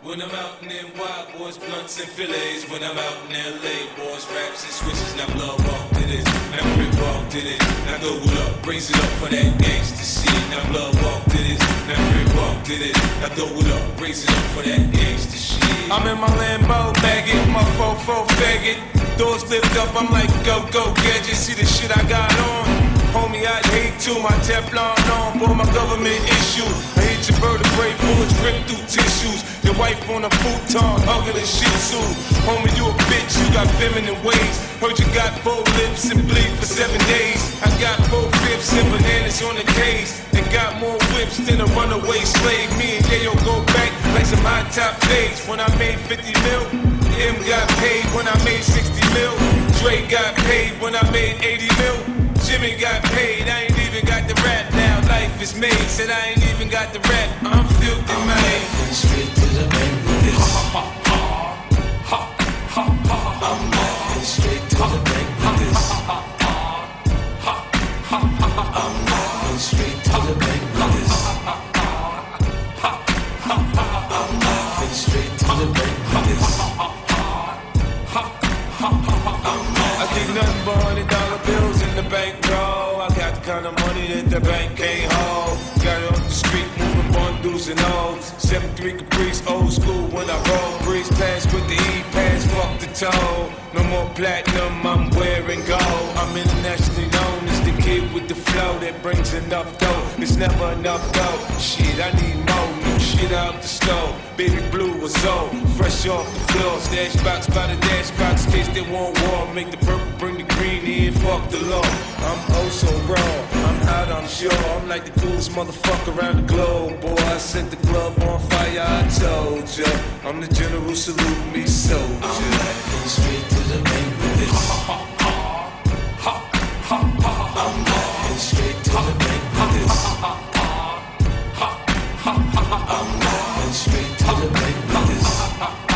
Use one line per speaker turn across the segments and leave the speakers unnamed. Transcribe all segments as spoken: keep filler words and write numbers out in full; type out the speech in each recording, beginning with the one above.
When I'm out in them wild boys, blunts and fillets. When I'm out in L A, boys, raps and switches. Now blood walk to this, now rip walk to this. Now throw it up, raise it up for that gangsta shit. Now blood walk to this, now rip walk to this. Now throw it up, raise it up for that gangsta shit. I'm in my Lambo, maggot, my fofo faggot. Doors lift up, I'm like go go gadget. See the shit I got on, homie, I'd hate to. My Teflon on, boy, my government issue. I hit your vertebrae, bullets rip through tissues. Your wife on a futon, hugging a shih tzu. Homie, you a bitch, you got feminine ways. Heard you got four lips and bleed for seven days. I got four fifths and bananas on the case. And got more whips than a runaway slave. Me and Yayo go back like some high top fades. When I made fifty mil, M got paid when I made sixty mil. Dre got paid when I made eighty mil. Jimmy got paid, I ain't even got the rap now. Life is made, said I ain't even got the rap. I'm filthy, man. I'm straight to the bank with this. Ha ha ha ha ha. I'm laughing straight to the bank with this. Ha ha ha ha. I'm laughing straight to the bank with this. Ha ha ha. I'm laughing straight to the bank with this. Ha ha ha. I think nothing but hundred dollar bills in the bankroll. I got the kind of money that the bank can't hold. Got it off the street, moving bundles and O's. seven three Caprice, old school when I roll. Breeze pass with the E-pass, fuck the toll. No more platinum, I'm wearing gold. I'm internationally known as the kid with the flow that brings enough dough. It's never enough dough. Shit, I need more new shit out the stove. Baby blue was old, fresh off the floor. Stash box by the dash box, case they want war. Make the purple, bring the green in, fuck the law. I'm oh so raw, I'm out, I'm sure. I'm like the coolest motherfucker around the globe. Boy, I set the club on fire, I told ya. I'm the general, salute me, soldier. I'm laughing straight to the bank with this. Ha ha ha ha ha ha. I'm laughing straight to the bank with this. Ha ha ha ha ha. I'm laughing straight to the bank with this. Ha ha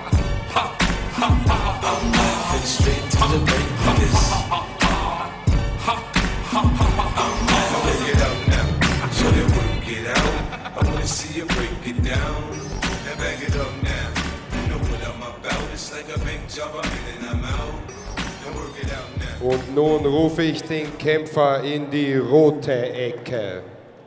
ha ha. I'm laughing straight to the bank with this. Ha ha ha ha. I'm laughing it out now. Show them work it out. I wanna see you break it down. Now back it up now. You know what I'm about. It's like a big job. I'm in and I'm out. Now work it out now.
Und nun rufe ich den Kämpfer in die rote Ecke.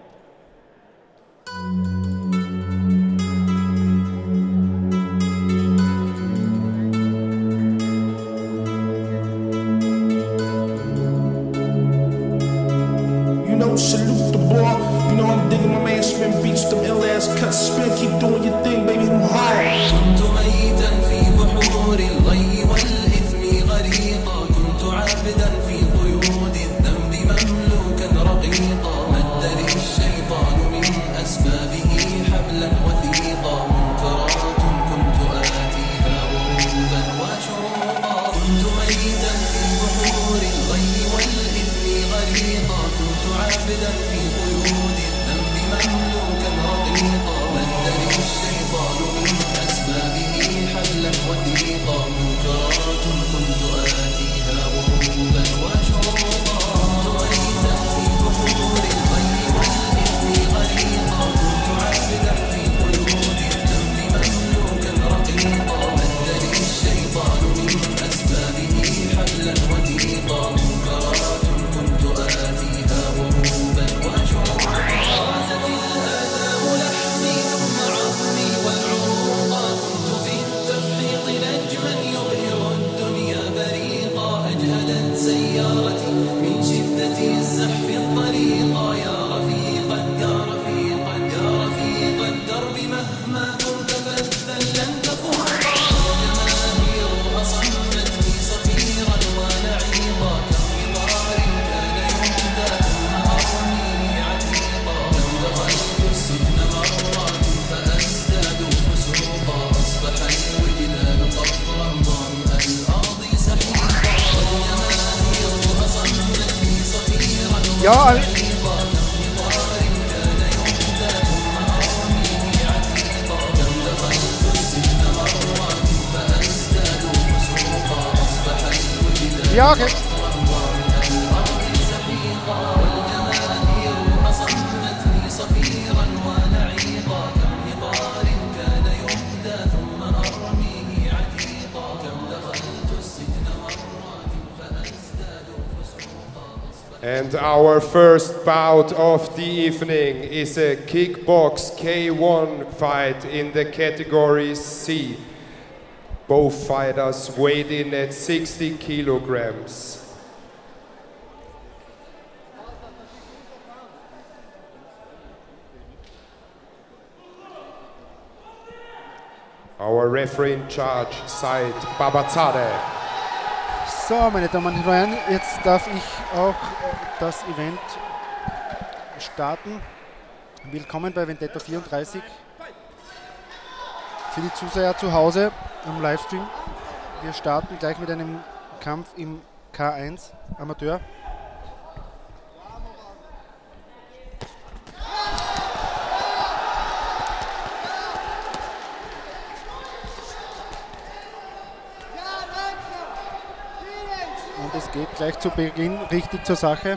You know, salute the boy. You know I'm digging my man spin beats, them ill ass cuts. Spin, keep doing your thing, baby. I'm hard.
كنت ميتا في بحور الغي والإثم غريقا. كنت عابدا في قيود الذنب مملوكا رقيقا. مدني الشيطان من أسبابه حبلا وثيقا. منكرات كنت آتيها غروبا وشروقا. كنت ميتا في بحور الغي والإثم غريقا. كنت عابدا في قيود الذنب مملوكا رقيقا. مدني الشيطان من أسبابه حبلا وثيقا. منكرات كنت آتيها غروبا وشروقا. كنت ميتا في بحور الغي والإثم غريقا. كنت عابدا في قيود الذنب مملوكا رقيقا. مدني الشيطان من أسبابه حبلا وثيقا. منكرات كنت آتيها غروبا وشروقا. عازت الآثام لحمي ثم عظمي والعروقا. كنت في التفحيط نجما يبهر الدنيا بريقا. أجهدت سيارتي من شدة الزحف الطريقا. يا رفيقا يا رفيقا يا رفيق الدرب مهما كنت فذا لن تفوقا. جماهير أصمتني صفيرا ونعيقا. كغبار كان يهدى ثم أرميني عتيقا. لو دخلت السجن مرات فأزداد فسوقا. أصبح الوجدان قفرا ظمأ الأرض سحيقا. جماهير أصمتني صفيرا
Ja,
ونعيقا. كغبار كان يهدى ثم أرميني عتيقا. لو دخلت السجن مرات فأزداد فسوقا. أصبح الوجدان
ja, okay.
والجماهير أصمتني صفيرا ونعيقا. كم هضار كان يهدى
And our first bout of the evening is a kickbox K one fight in the category C. Both fighters weighed in at sixty kilograms. Our referee in charge, Said Babazadeh.
So, meine Damen und Herren, jetzt darf ich auch äh, das Event starten. Willkommen bei Vendetta vierunddreißig. Für die Zuseher zu Hause am Livestream. Wir starten gleich mit einem Kampf im K eins Amateur. Und es geht gleich zu Beginn richtig zur Sache.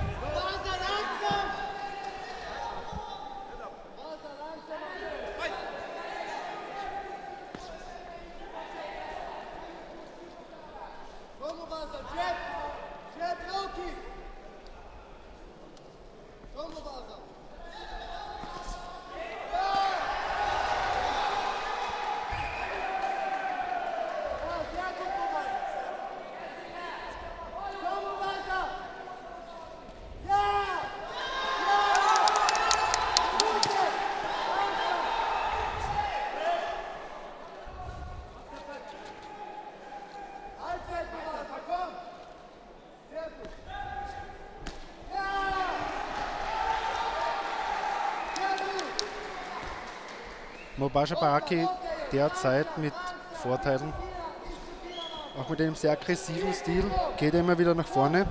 Mobasha Baraki derzeit mit Vorteilen, auch mit einem sehr aggressiven Stil, geht er immer wieder nach vorne,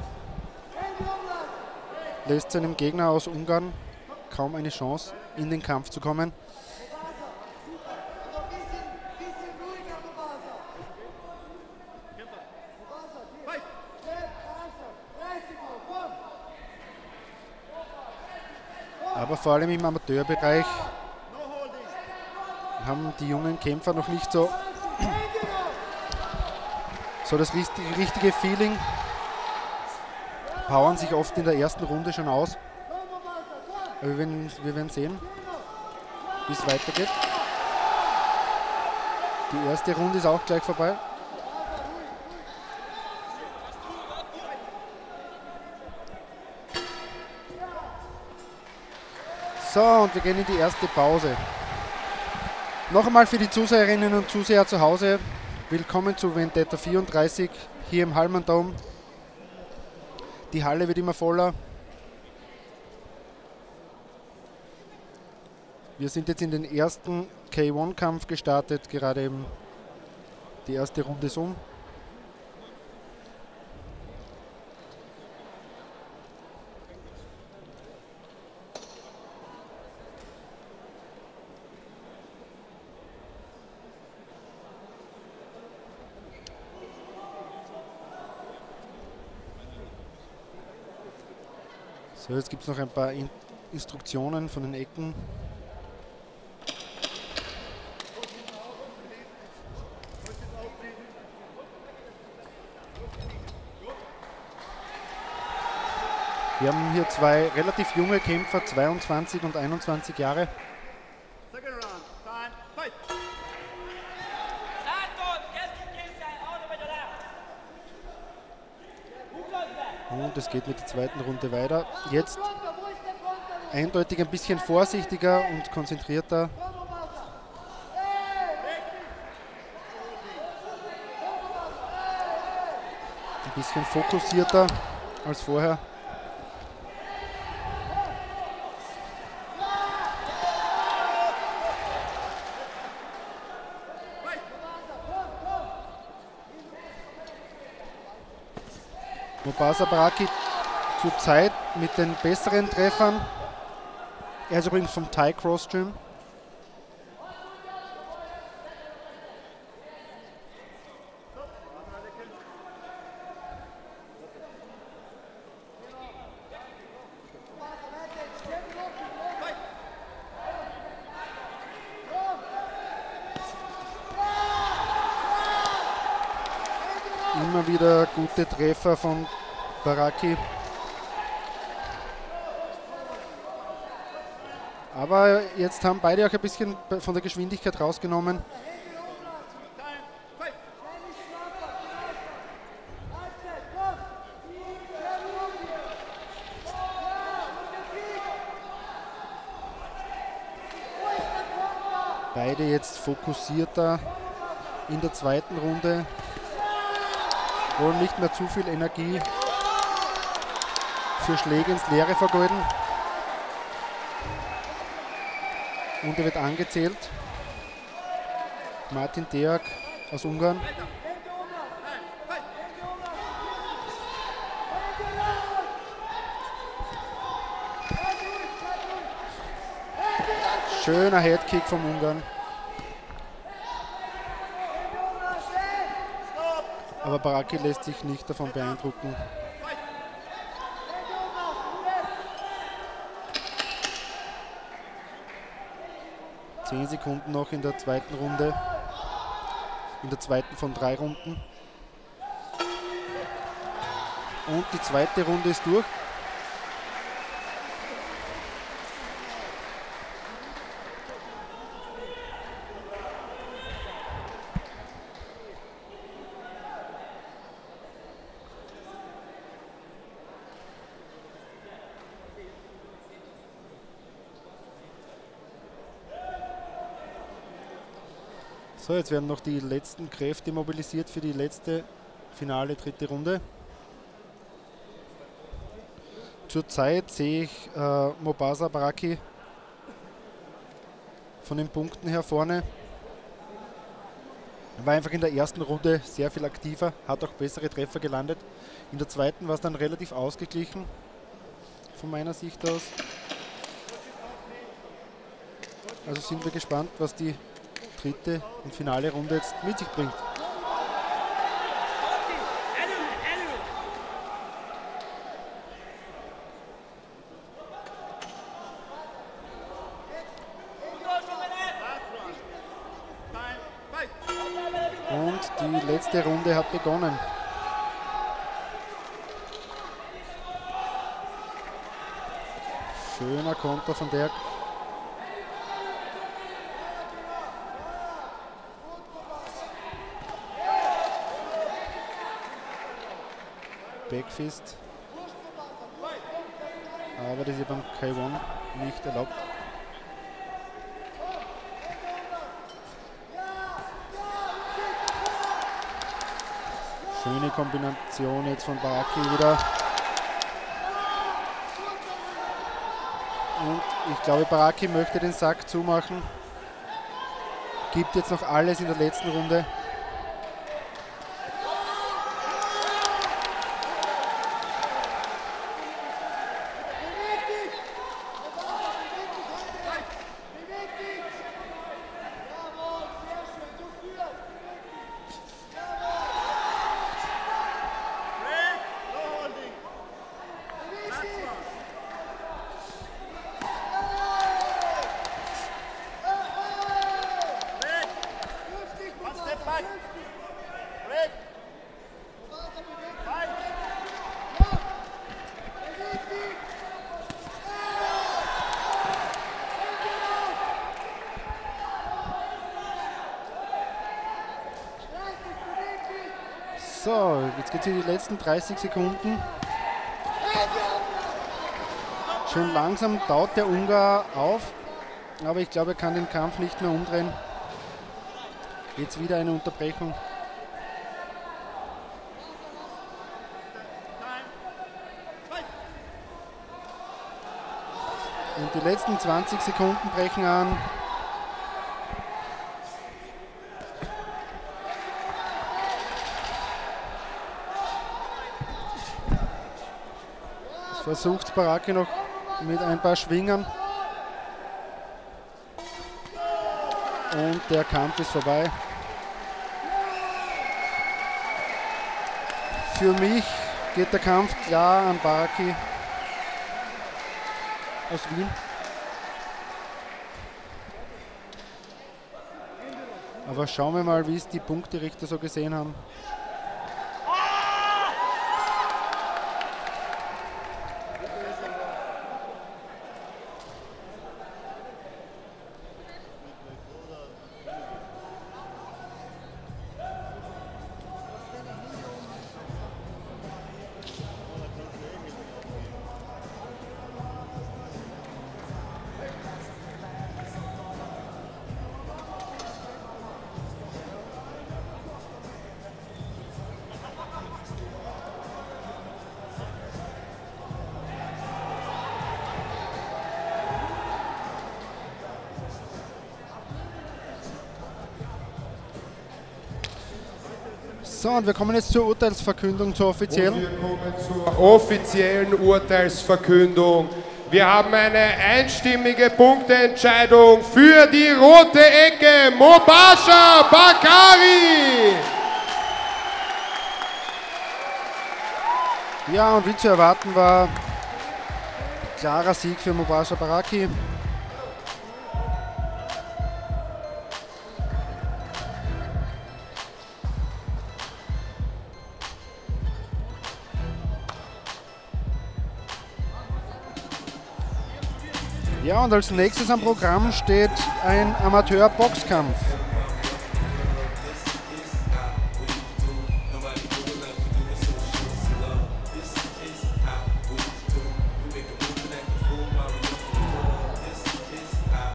lässt seinem Gegner aus Ungarn kaum eine Chance, in den Kampf zu kommen. Aber vor allem im Amateurbereich haben die jungen Kämpfer noch nicht so, so das richtige, richtige Feeling, powern sich oft in der ersten Runde schon aus. Aber wir werden, wir werden sehen, wie es weitergeht. Die erste Runde ist auch gleich vorbei. So, und wir gehen in die erste Pause. Noch einmal für die Zuseherinnen und Zuseher zu Hause, willkommen zu Vendetta vierunddreißig hier im Hallmann Dome. Die Halle wird immer voller. Wir sind jetzt in den ersten K eins Kampf gestartet, gerade eben die erste Runde ist um. So, jetzt gibt es noch ein paar In- Instruktionen von den Ecken. Wir haben hier zwei relativ junge Kämpfer, zweiundzwanzig und einundzwanzig Jahre. Und es geht mit der zweiten Runde weiter. Jetzt eindeutig ein bisschen vorsichtiger und konzentrierter. Ein bisschen fokussierter als vorher. Mobasha Baraki zurzeit mit den besseren Treffern. Er ist übrigens vom Thai Cross Gym. Immer wieder gute Treffer von Baraki. Aber jetzt haben beide auch ein bisschen von der Geschwindigkeit rausgenommen. Beide jetzt fokussierter in der zweiten Runde. Wollen nicht mehr zu viel Energie für Schläge ins Leere vergeuden. Und er wird angezählt. Martin Deák aus Ungarn. Schöner Headkick vom Ungarn. Aber Baraki lässt sich nicht davon beeindrucken. Zehn Sekunden noch in der zweiten Runde. In der zweiten von drei Runden. Und die zweite Runde ist durch. So, jetzt werden noch die letzten Kräfte mobilisiert für die letzte finale dritte Runde. Zurzeit sehe ich äh, Mobasa Baraki von den Punkten her vorne. War einfach in der ersten Runde sehr viel aktiver, hat auch bessere Treffer gelandet. In der zweiten war es dann relativ ausgeglichen, von meiner Sicht aus. Also sind wir gespannt, was die dritte und finale Runde jetzt mit sich bringt. Und die letzte Runde hat begonnen. Schöner Konter von Deák. Backfist. Aber das ist beim K eins nicht erlaubt. Schöne Kombination jetzt von Baraki wieder. Und ich glaube, Baraki möchte den Sack zumachen. Gibt jetzt noch alles in der letzten Runde. So, jetzt geht es in die letzten dreißig Sekunden. Schon langsam taut der Ungar auf, aber ich glaube, er kann den Kampf nicht mehr umdrehen. Jetzt wieder eine Unterbrechung. Und die letzten zwanzig Sekunden brechen an. Versucht Baraki noch mit ein paar Schwingern. Und der Kampf ist vorbei. Für mich geht der Kampf klar an Baraki aus Wien. Aber schauen wir mal, wie es die Punkterichter so gesehen haben. So, und wir kommen jetzt zur Urteilsverkündung, zur offiziellen.
Wir kommen zur offiziellen Urteilsverkündung. Wir haben eine einstimmige Punkteentscheidung für die rote Ecke, Mobasha Bakari.
Ja, und wie zu erwarten war, klarer Sieg für Mobasha Baraki. Ja, und als nächstes am Programm steht ein Amateur-Boxkampf.